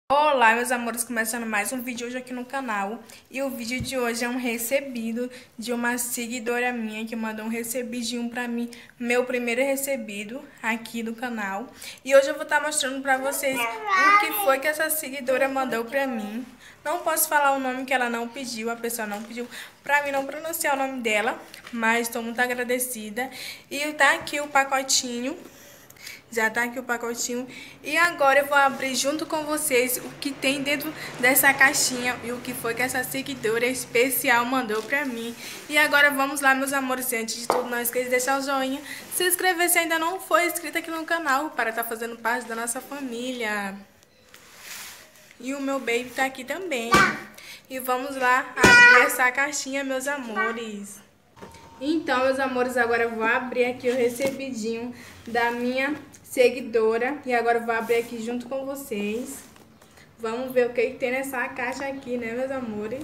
Olá, meus amores, começando mais um vídeo hoje aqui no canal. E o vídeo de hoje é um recebido de uma seguidora minha que mandou um recebidinho pra mim, meu primeiro recebido aqui do canal. E hoje eu vou estar mostrando pra vocês o que foi que essa seguidora mandou pra mim. Não posso falar o nome que ela não pediu, a pessoa não pediu pra mim não pronunciar o nome dela, mas estou muito agradecida. E tá aqui o pacotinho. Já tá aqui o pacotinho. E agora eu vou abrir junto com vocês o que tem dentro dessa caixinha e o que foi que essa seguidora especial mandou pra mim. E agora vamos lá, meus amores. Antes de tudo, não esqueça de deixar o joinha, se inscrever se ainda não for inscrito aqui no canal, para estar fazendo parte da nossa família. E o meu baby tá aqui também. E vamos lá abrir essa caixinha, meus amores. Então, meus amores, agora eu vou abrir aqui o recebidinho da minha seguidora. E agora eu vou abrir aqui junto com vocês. Vamos ver o que tem nessa caixa aqui, né, meus amores?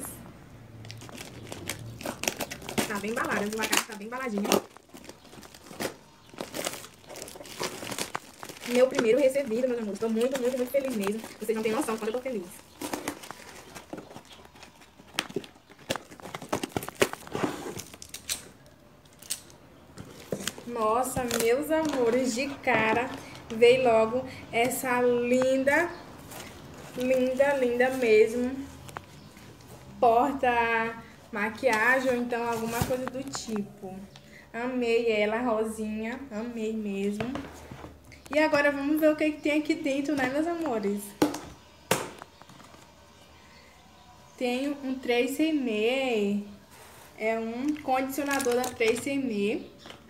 Tá bem embalada, a caixa tá bem embaladinha. Meu primeiro recebido, meus amores. Tô muito feliz mesmo. Vocês não têm noção quando eu tô feliz. Nossa, meus amores, de cara veio logo essa linda mesmo porta maquiagem ou então alguma coisa do tipo. Amei ela, rosinha, amei mesmo. E agora vamos ver o que tem aqui dentro, né, meus amores? Tem um 3CM, é um condicionador da 3CM.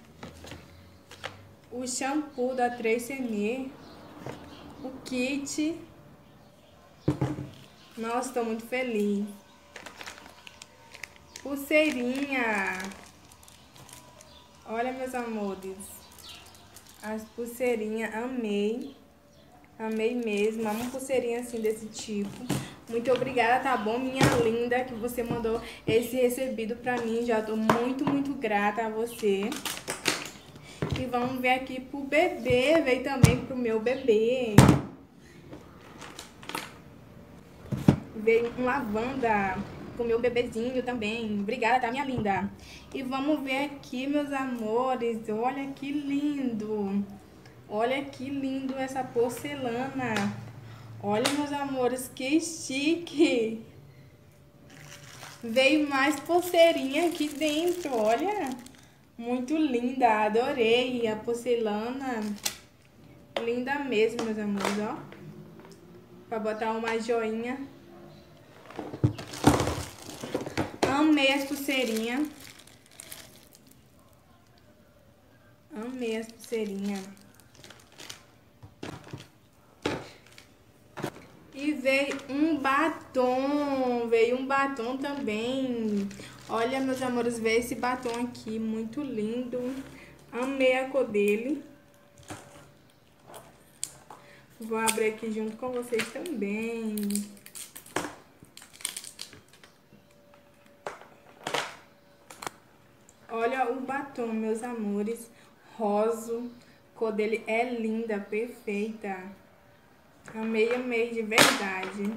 O shampoo da 3CM, o kit. Nossa, tô muito feliz. Pulseirinha. Olha, meus amores. As pulseirinhas, amei. Amei mesmo. Amo pulseirinha assim desse tipo. Muito obrigada, tá bom, minha linda, que você mandou esse recebido pra mim. Já tô muito grata a você. E vamos ver aqui pro bebê, veio também pro meu bebê. Veio um lavanda pro meu bebezinho também. Obrigada, tá, minha linda? E vamos ver aqui, meus amores. Olha que lindo. Olha que lindo essa porcelana. Olha, meus amores, que chique. Veio mais pulseirinha aqui dentro, olha. Muito linda, adorei a porcelana. Linda mesmo, meus amores, ó. Pra botar uma joinha. Amei as pulseirinhas. Amei as pulseirinhas. E veio um batom. Veio um batom também. Olha, meus amores, veio esse batom aqui, muito lindo. Amei a cor dele. Vou abrir aqui junto com vocês também. Olha o batom, meus amores, rosa. A cor dele é linda, perfeita. Amei de verdade.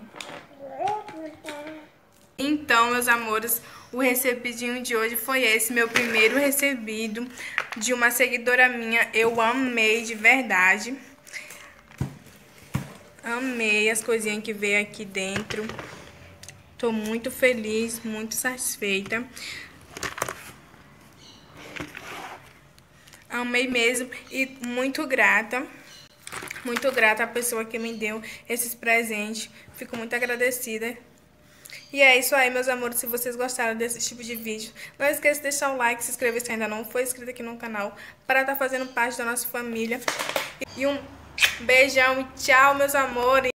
Então, meus amores, o recebidinho de hoje foi esse, meu primeiro recebido de uma seguidora minha. Eu amei de verdade. Amei as coisinhas que veio aqui dentro. Tô muito feliz, muito satisfeita. Amei mesmo e muito grata. Muito grata à pessoa que me deu esses presentes. Fico muito agradecida. E é isso aí, meus amores. Se vocês gostaram desse tipo de vídeo, não esqueça de deixar o like, se inscrever se ainda não for inscrito aqui no canal, para estar fazendo parte da nossa família. E um beijão e tchau, meus amores.